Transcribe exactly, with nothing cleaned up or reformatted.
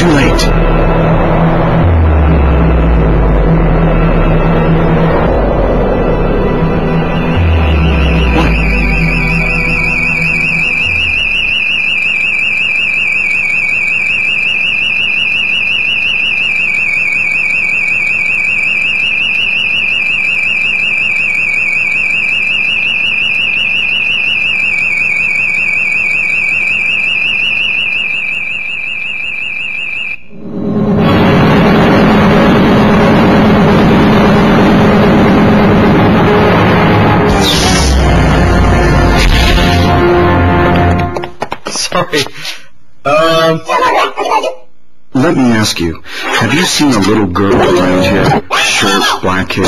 too late. Sorry. Um. Let me ask you, have you seen a little girl around here? Short, black hair.